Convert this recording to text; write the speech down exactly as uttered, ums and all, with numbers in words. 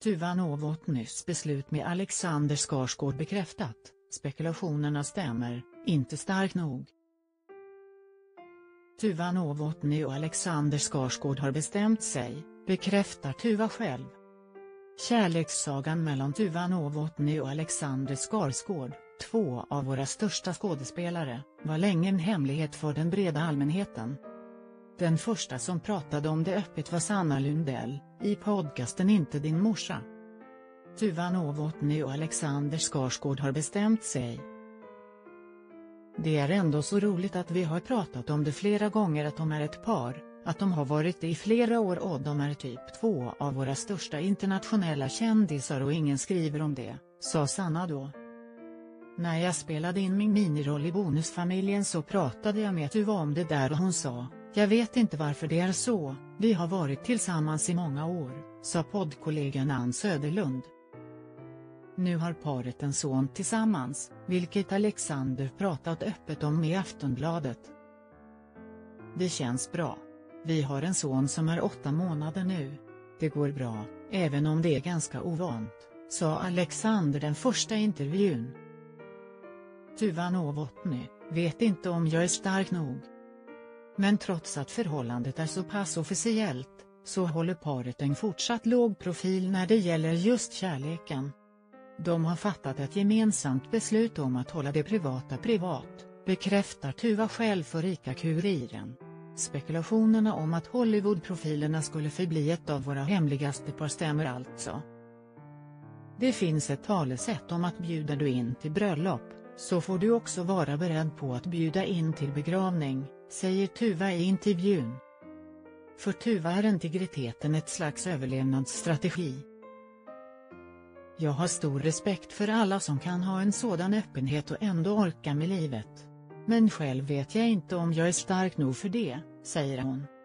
Tuva Novotnys beslut med Alexander Skarsgård bekräftat, spekulationerna stämmer, inte stark nog. Tuva Novotny och Alexander Skarsgård har bestämt sig, bekräftar Tuva själv. Kärlekssagan mellan Tuva Novotny och Alexander Skarsgård, två av våra största skådespelare, var länge en hemlighet för den breda allmänheten. Den första som pratade om det öppet var Sanna Lundell, i podcasten Inte din morsa. Tuva Novotny och Alexander Skarsgård har bestämt sig. Det är ändå så roligt att vi har pratat om det flera gånger att de är ett par, att de har varit det i flera år och de är typ två av våra största internationella kändisar och ingen skriver om det, sa Sanna då. När jag spelade in min miniroll i Bonusfamiljen så pratade jag med Tuva om det där och hon sa, jag vet inte varför det är så, vi har varit tillsammans i många år, sa poddkollegan Ann Söderlund. Nu har paret en son tillsammans, vilket Alexander pratat öppet om i Aftonbladet. Det känns bra. Vi har en son som är åtta månader nu. Det går bra, även om det är ganska ovant, sa Alexander den första intervjun. Tuva Novotny, vet inte om jag är stark nog. Men trots att förhållandet är så pass officiellt, så håller paret en fortsatt låg profil när det gäller just kärleken. De har fattat ett gemensamt beslut om att hålla det privata privat, bekräftar Tuva själv för ICA-Kuriren. Spekulationerna om att Hollywood-profilerna skulle förbli ett av våra hemligaste par stämmer alltså. Det finns ett talesätt om att bjuder du in till bröllop, så får du också vara beredd på att bjuda in till begravning, säger Tuva i intervjun. För Tuva är integriteten ett slags överlevnadsstrategi. Jag har stor respekt för alla som kan ha en sådan öppenhet och ändå orka med livet. Men själv vet jag inte om jag är stark nog för det, säger hon.